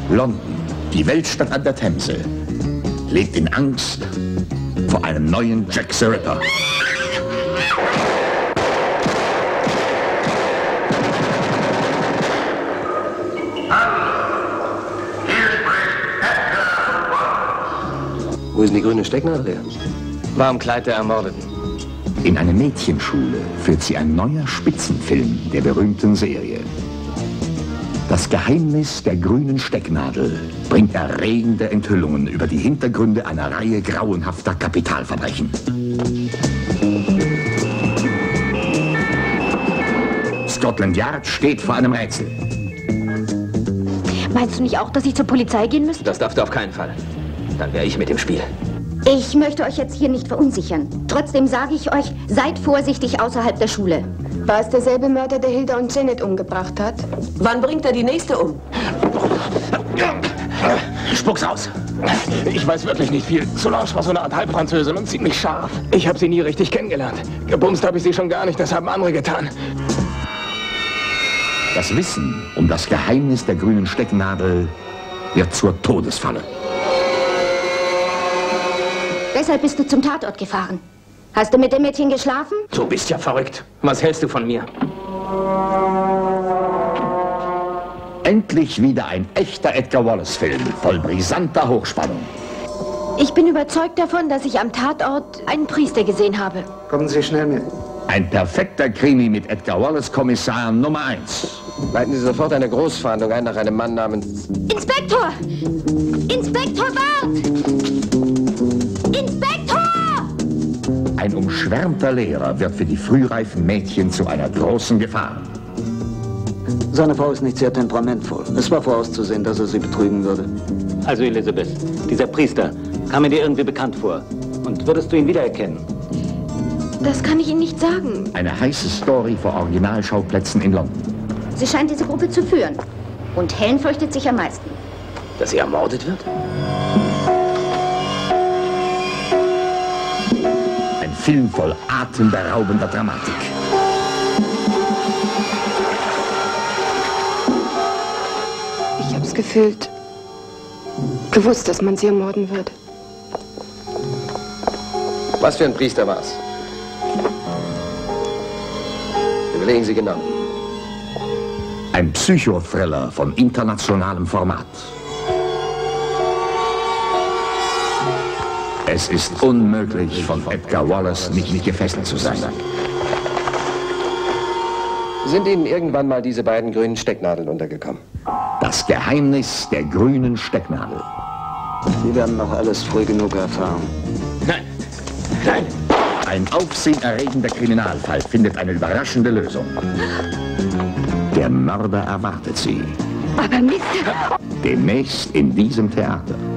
London, die Weltstadt an der Themse, lebt in Angst vor einem neuen Jack the Ripper. Wo ist die grüne Stecknadel her? War am Kleid der Ermordeten. In eine Mädchenschule führt sie ein neuer Spitzenfilm der berühmten Serie. Das Geheimnis der grünen Stecknadel bringt erregende Enthüllungen über die Hintergründe einer Reihe grauenhafter Kapitalverbrechen. Scotland Yard steht vor einem Rätsel. Meinst du nicht auch, dass ich zur Polizei gehen müsste? Das darfst du auf keinen Fall. Dann wäre ich mit im Spiel. Ich möchte euch jetzt hier nicht verunsichern. Trotzdem sage ich euch, seid vorsichtig außerhalb der Schule. War es derselbe Mörder, der Hilda und Janet umgebracht hat? Wann bringt er die nächste um? Spuck's aus. Ich weiß wirklich nicht viel. Solange war so eine Art Halbfranzösin und ziemlich scharf. Ich habe sie nie richtig kennengelernt. Gebumst habe ich sie schon gar nicht, das haben andere getan. Das Wissen um das Geheimnis der grünen Stecknadel wird zur Todesfalle. Deshalb bist du zum Tatort gefahren. Hast du mit dem Mädchen geschlafen? Du bist ja verrückt. Was hältst du von mir? Endlich wieder ein echter Edgar Wallace-Film, voll brisanter Hochspannung. Ich bin überzeugt davon, dass ich am Tatort einen Priester gesehen habe. Kommen Sie schnell mit. Ein perfekter Krimi mit Edgar Wallace, Kommissar Nummer 1. Leiten Sie sofort eine Großfahndung ein nach einem Mann namens... Inspektor! Inspektor Barth! Inspektor! Ein umschwärmter Lehrer wird für die frühreifen Mädchen zu einer großen Gefahr. Seine Frau ist nicht sehr temperamentvoll. Es war vorauszusehen, dass er sie betrügen würde. Also Elisabeth, dieser Priester kam mir dir irgendwie bekannt vor. Und würdest du ihn wiedererkennen? Das kann ich Ihnen nicht sagen. Eine heiße Story vor Originalschauplätzen in London. Sie scheint diese Gruppe zu führen. Und Helen fürchtet sich am meisten. Dass sie ermordet wird? Ein Film voll atemberaubender Dramatik. Ich hab's gefühlt. Gewusst, dass man sie ermorden würde. Was für ein Priester war's? Überlegen Sie genau. Ein Psychothriller von internationalem Format. Es ist unmöglich, von Edgar Wallace nicht gefesselt zu sein. Sind Ihnen irgendwann mal diese beiden grünen Stecknadeln untergekommen? Das Geheimnis der grünen Stecknadel. Sie werden noch alles früh genug erfahren. Nein. Nein. Ein aufsehenerregender Kriminalfall findet eine überraschende Lösung. Der Mörder erwartet sie. Aber Mist! Demnächst in diesem Theater.